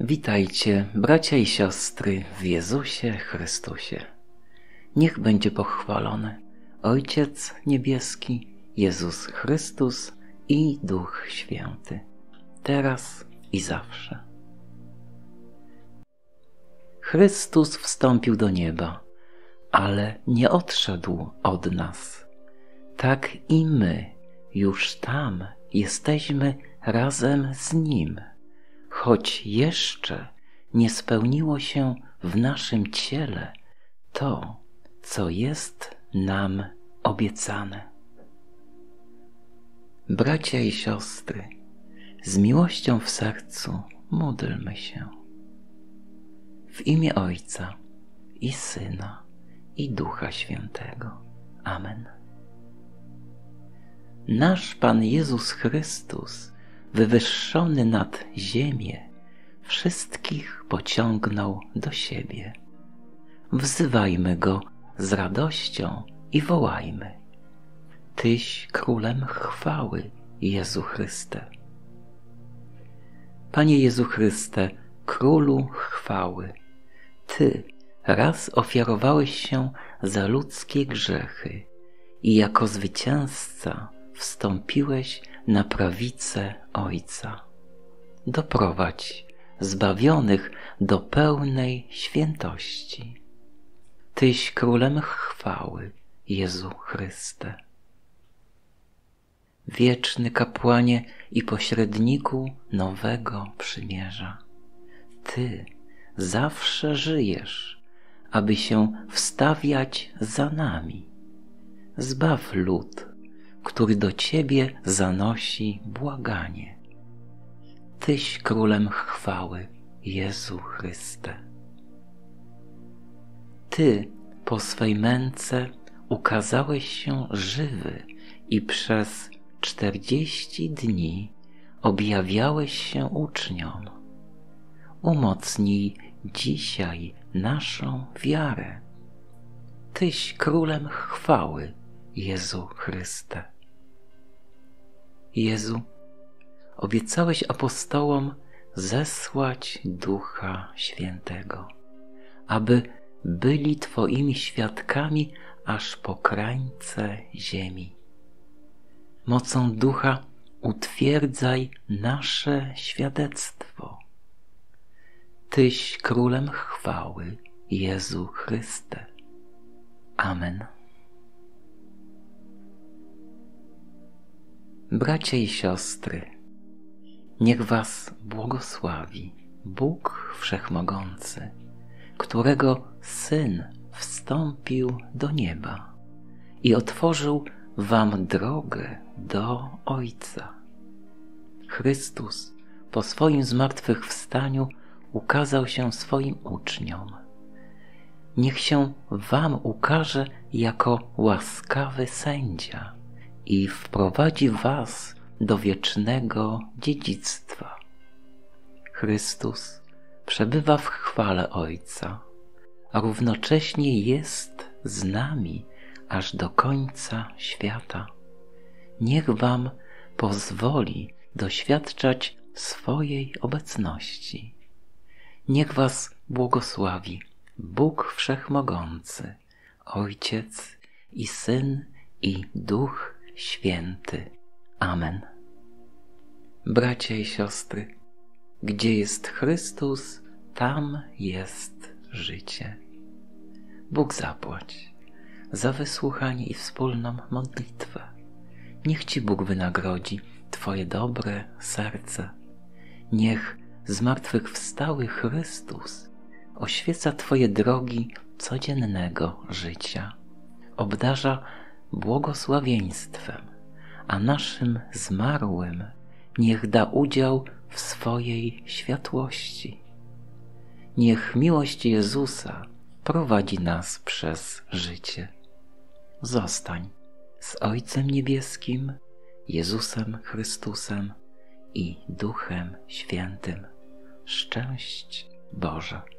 Witajcie, bracia i siostry w Jezusie Chrystusie. Niech będzie pochwalony Ojciec Niebieski, Jezus Chrystus i Duch Święty, teraz i zawsze. Chrystus wstąpił do nieba, ale nie odszedł od nas. Tak i my już tam jesteśmy razem z Nim, choć jeszcze nie spełniło się w naszym ciele to, co jest nam obiecane. Bracia i siostry, z miłością w sercu módlmy się. W imię Ojca i Syna i Ducha Świętego. Amen. Nasz Pan Jezus Chrystus, wywyższony nad ziemię, wszystkich pociągnął do siebie. Wzywajmy Go z radością i wołajmy: Tyś Królem chwały, Jezu Chryste. Panie Jezu Chryste, Królu chwały, Ty raz ofiarowałeś się za ludzkie grzechy i jako zwycięzca wstąpiłeś na prawicę Ojca. Doprowadź zbawionych do pełnej świętości. Tyś Królem chwały, Jezu Chryste. Wieczny kapłanie i pośredniku nowego przymierza, Ty zawsze żyjesz, aby się wstawiać za nami. Zbaw lud, który do Ciebie zanosi błaganie. Tyś Królem chwały, Jezu Chryste. Ty po swej męce ukazałeś się żywy i przez 40 dni objawiałeś się uczniom. Umocnij dzisiaj naszą wiarę. Tyś Królem chwały, Jezu Chryste. Jezu, obiecałeś apostołom zesłać Ducha Świętego, aby byli Twoimi świadkami aż po krańce ziemi. Mocą Ducha utwierdzaj nasze świadectwo. Tyś Królem chwały, Jezu Chryste. Amen. Bracia i siostry, niech was błogosławi Bóg Wszechmogący, którego Syn wstąpił do nieba i otworzył wam drogę do Ojca. Chrystus po swoim zmartwychwstaniu ukazał się swoim uczniom. Niech się wam ukaże jako łaskawy sędzia i wprowadzi was do wiecznego dziedzictwa. Chrystus przebywa w chwale Ojca, a równocześnie jest z nami aż do końca świata. Niech wam pozwoli doświadczać swojej obecności. Niech was błogosławi Bóg Wszechmogący, Ojciec i Syn i Duch Święty. Amen. Bracia i siostry, gdzie jest Chrystus, tam jest życie. Bóg zapłać za wysłuchanie i wspólną modlitwę. Niech Ci Bóg wynagrodzi Twoje dobre serce. Niech zmartwychwstały Chrystus oświeca Twoje drogi codziennego życia. Obdarza błogosławieństwem, a naszym zmarłym niech da udział w swojej światłości. Niech miłość Jezusa prowadzi nas przez życie. Zostań z Ojcem Niebieskim, Jezusem Chrystusem i Duchem Świętym. Szczęść Boże.